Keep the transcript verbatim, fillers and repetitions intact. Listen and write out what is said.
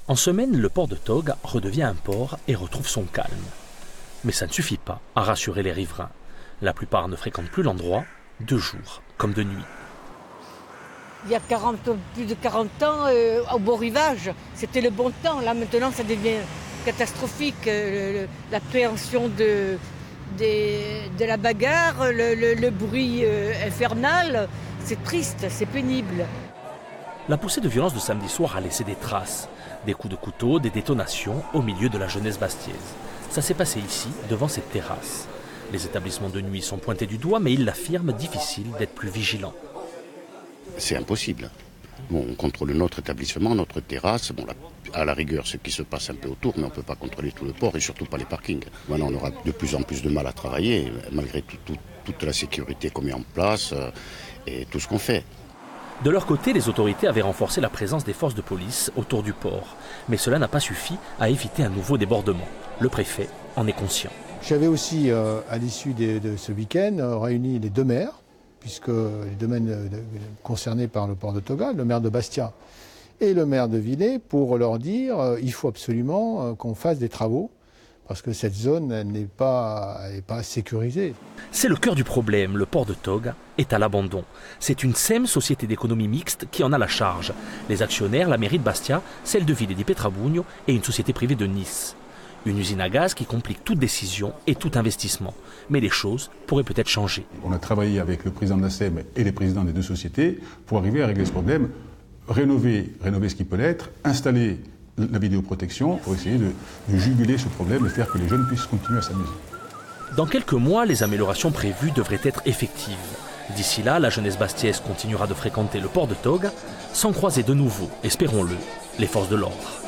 En semaine, le port de Tog redevient un port et retrouve son calme. Mais ça ne suffit pas à rassurer les riverains. La plupart ne fréquentent plus l'endroit, de jour comme de nuit. Il y a quarante, plus de quarante ans, euh, au beau rivage, c'était le bon temps. Là, maintenant, ça devient catastrophique. Euh, L'appréhension de, de, de la bagarre, le, le, le bruit euh, infernal, c'est triste, c'est pénible. La poussée de violence de samedi soir a laissé des traces. Des coups de couteau, des détonations au milieu de la jeunesse bastiaise. Ça s'est passé ici, devant cette terrasse. Les établissements de nuit sont pointés du doigt, mais ils l'affirment, difficile d'être plus vigilant. C'est impossible. Bon, on contrôle notre établissement, notre terrasse, bon, la, à la rigueur ce qui se passe un peu autour, mais on ne peut pas contrôler tout le port et surtout pas les parkings. Maintenant on aura de plus en plus de mal à travailler, malgré tout, tout, toute la sécurité qu'on met en place euh, et tout ce qu'on fait. De leur côté, les autorités avaient renforcé la présence des forces de police autour du port. Mais cela n'a pas suffi à éviter un nouveau débordement. Le préfet en est conscient. J'avais aussi, euh, à l'issue de, de ce week-end, euh, réuni les deux maires, puisque les domaines euh, concernés par le port de Toga, le maire de Bastia et le maire de Villers, pour leur dire euh, il faut absolument euh, qu'on fasse des travaux, parce que cette zone n'est pas, n'est pas sécurisée. C'est le cœur du problème. Le port de Tog est à l'abandon. C'est une S E M, société d'économie mixte, qui en a la charge. Les actionnaires, la mairie de Bastia, celle de Villers di Petrabugno et une société privée de Nice. Une usine à gaz qui complique toute décision et tout investissement. Mais les choses pourraient peut-être changer. On a travaillé avec le président de la S E M et les présidents des deux sociétés pour arriver à régler ce problème, rénover, rénover ce qui peut l'être, installer la vidéoprotection pour essayer de, de juguler ce problème et faire que les jeunes puissent continuer à s'amuser. Dans quelques mois, les améliorations prévues devraient être effectives. D'ici là, la jeunesse bastiaise continuera de fréquenter le port de Tog sans croiser de nouveau, espérons-le, les forces de l'ordre.